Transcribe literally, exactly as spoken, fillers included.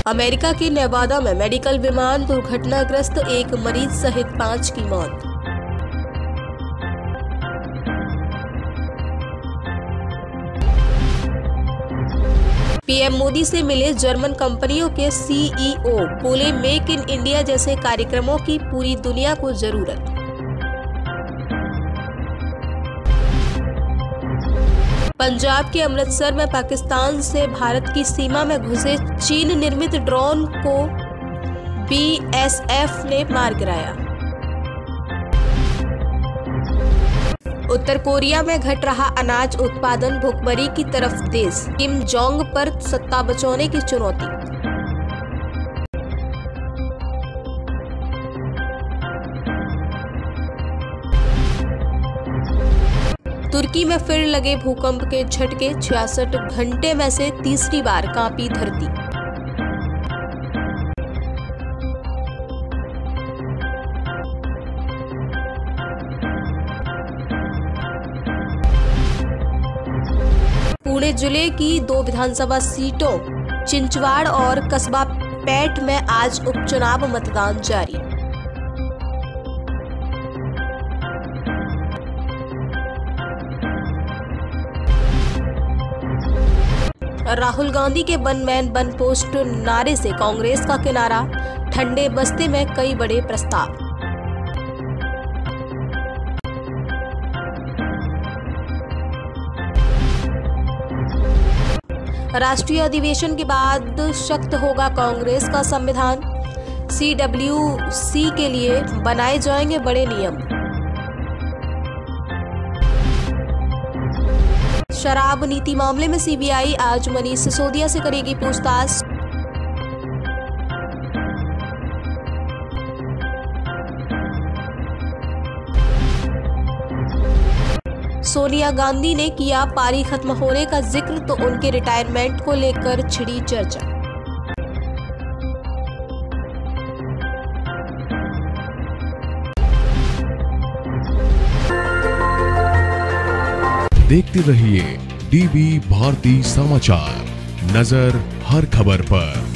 America के नेवादा में medical विमान दुर्घटनाग्रस्त, एक मरीज सहित पांच की मौत। पीएम मोदी से मिले जर्मन कंपनियों के सीईओ, बोले मेक इन इंडिया जैसे कार्यक्रमों की पूरी दुनिया को जरूरत। पंजाब के अमृतसर में पाकिस्तान से भारत की सीमा में घुसे चीन निर्मित ड्रोन को बीएसएफ ने मार गिराया। उत्तर कोरिया में घट रहा अनाज उत्पादन, भुखमरी की तरफ देश, किम जोंग पर सत्ता बचाने की चुनौती। तुर्की में फिर लगे भूकंप के झटके, छियासठ घंटे में से तीसरी बार कांपी धरती। पुणे जिले की दो विधानसभा सीटों चिंचवाड़ और कस्बा पेठ में आज उपचुनाव मतदान जारी। राहुल गांधी के वन मैन वन पोस्ट नारे से कांग्रेस का किनारा, ठंडे बस्ते में कई बड़े प्रस्ताव। राष्ट्रीय अधिवेशन के बाद सख्त होगा कांग्रेस का संविधान, सीडब्ल्यूसी के लिए बनाए जाएंगे बड़े नियम। शराब नीति मामले में सीबीआई आज मनीष सिसोदिया से करेगी पूछताछ। सोनिया गांधी ने किया पारी खत्म होने का जिक्र, तो उनके रिटायरमेंट को लेकर छिड़ी चर्चा। देखते रहिए डीवी भारती समाचार, नजर हर खबर पर।